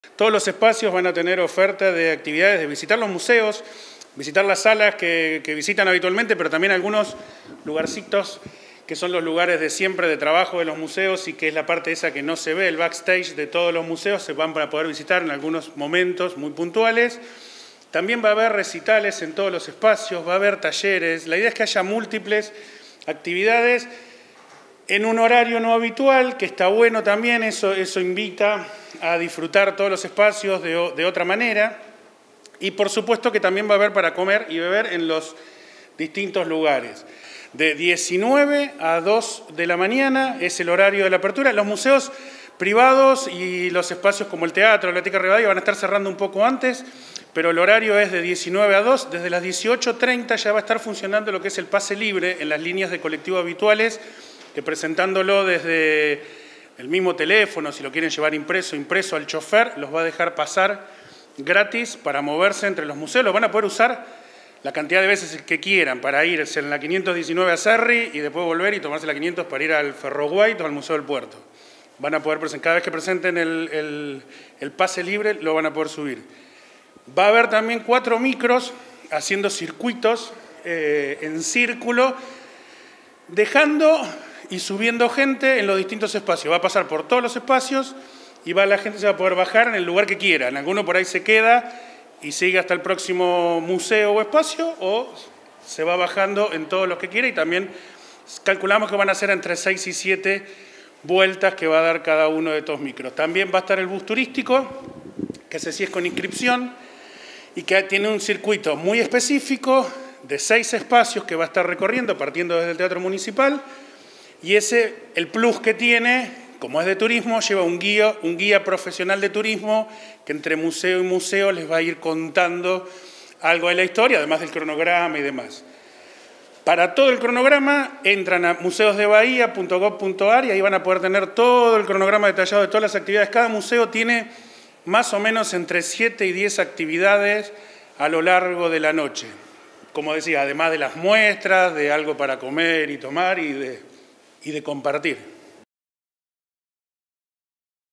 Todos los espacios van a tener oferta de actividades, de visitar los museos, visitar las salas que visitan habitualmente, pero también algunos lugarcitos que son los lugares de siempre de trabajo de los museos y que es la parte esa que no se ve, el backstage de todos los museos, se van para poder visitar en algunos momentos muy puntuales. También va a haber recitales en todos los espacios, va a haber talleres. La idea es que haya múltiples actividades en un horario no habitual, que está bueno también, eso invita a disfrutar todos los espacios de otra manera. Y por supuesto que también va a haber para comer y beber en los distintos lugares. De 19 a 2 de la mañana es el horario de la apertura. Los museos privados y los espacios como el teatro, la Biblioteca Rivadavia van a estar cerrando un poco antes, pero el horario es de 19 a 2. Desde las 18:30 ya va a estar funcionando lo que es el pase libre en las líneas de colectivo habituales, que presentándolo desde el mismo teléfono, si lo quieren llevar impreso al chofer, los va a dejar pasar gratis para moverse entre los museos. Los van a poder usar la cantidad de veces que quieran para irse en la 519 a Cerri y después volver y tomarse la 500 para ir al Ferroguay o al Museo del Puerto. Van a poder presentar, cada vez que presenten el pase libre, lo van a poder subir. Va a haber también 4 micros haciendo circuitos en círculo, dejando y subiendo gente en los distintos espacios. Va a pasar por todos los espacios y la gente se va a poder bajar en el lugar que quiera. En alguno por ahí se queda y sigue hasta el próximo museo o espacio, o se va bajando en todos los que quiera, y también calculamos que van a ser entre 6 y 7 vueltas que va a dar cada uno de estos micros. También va a estar el bus turístico, que ese sí es con inscripción, y que tiene un circuito muy específico de 6 espacios que va a estar recorriendo, partiendo desde el Teatro Municipal, y ese, el plus que tiene, como es de turismo, lleva un guía profesional de turismo que entre museo y museo les va a ir contando algo de la historia, además del cronograma y demás. Para todo el cronograma entran a museosdebahía.gov.ar y ahí van a poder tener todo el cronograma detallado de todas las actividades. Cada museo tiene más o menos entre 7 y 10 actividades a lo largo de la noche. Como decía, además de las muestras, de algo para comer y tomar y de compartir.